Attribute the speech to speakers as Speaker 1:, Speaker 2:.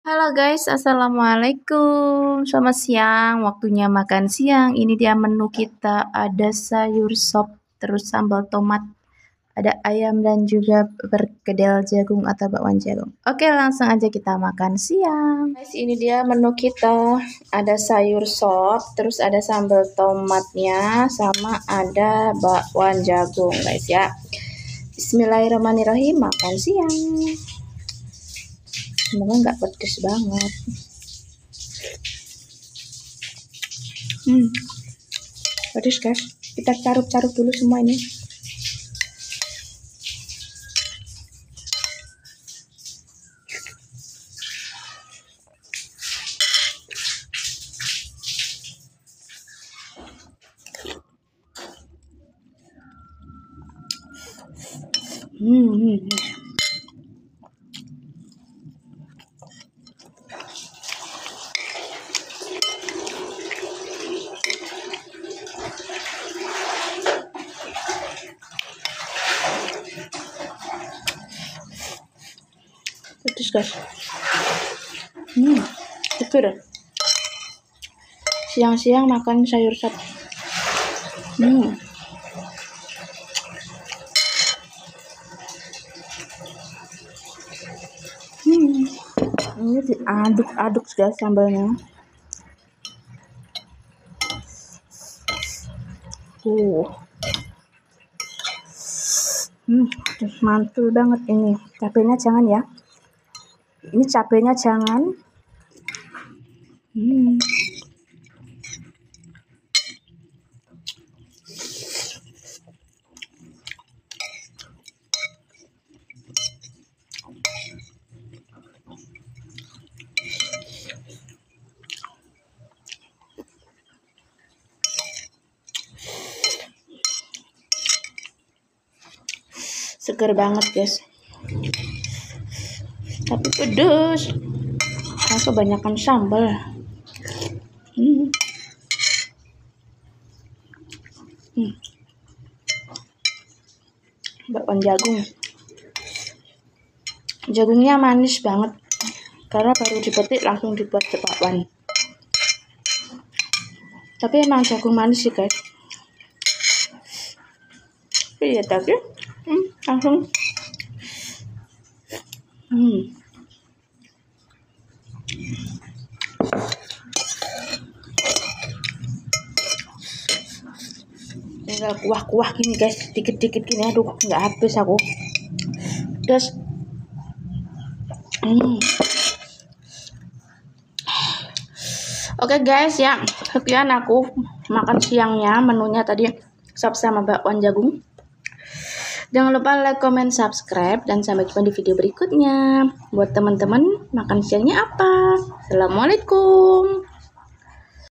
Speaker 1: Halo guys, assalamualaikum. Selamat siang, waktunya makan siang. Ini dia menu kita. Ada sayur sop, terus sambal tomat, ada ayam dan juga perkedel jagung atau bakwan jagung. Oke, langsung aja kita makan siang. Guys, ini dia menu kita. Ada sayur sop, terus ada sambal tomatnya, sama ada bakwan jagung, guys ya. Bismillahirrahmanirrahim, makan siang. Semoga nggak pedes banget. Pedes guys. Kita caruk-caruk dulu semua ini. Pedes guys. Seger. Siang-siang makan sayur sop. Ini diaduk-aduk guys sambalnya. Mantul banget ini. Cabenya jangan ya. Ini cabenya jangan. Seger banget guys. Tapi pedes. Kebanyakan sambal. Bakwan jagung. Jagungnya manis banget. Karena baru dipetik langsung dibuat bakwan. Tapi emang jagung manis sih guys. Iya tadi. Langsung. Tinggal kuah-kuah gini guys, dikit-dikit gini. Aduh, nggak habis aku. Terus Oke guys ya, sekian aku makan siangnya. Menunya tadi sop sama bakwan jagung. Jangan lupa like, comment, subscribe, dan sampai jumpa di video berikutnya. Buat teman-teman, makan siangnya apa? Assalamualaikum.